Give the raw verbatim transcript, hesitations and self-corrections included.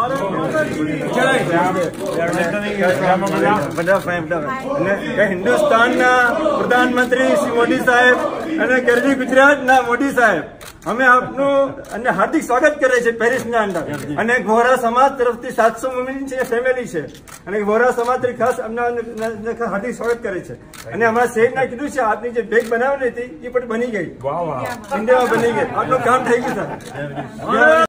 હિન્દુસ્તાનના પ્રધાનમંત્રી શ્રી મોદી સાહેબ અને ગરવી ગુજરાતના મોદી સાહેબ અમે આપનું અને હાર્દિક સ્વાગત કરે છે પેરિસના અંદર અને બોહરા સમાજ તરફથી સાતસો મીની છે ફેમિલી છે અને બોહરા સમાજ ખાસ અમને હાર્દિક સ્વાગત કરે છે અને અમારા શહેરના કીધું છે આપની જે બેગ બનાવેલી હતી એ પણ બની ગઈ ઇન્ડિયામાં બની ગઈ આપનું કામ થઈ ગયું સર.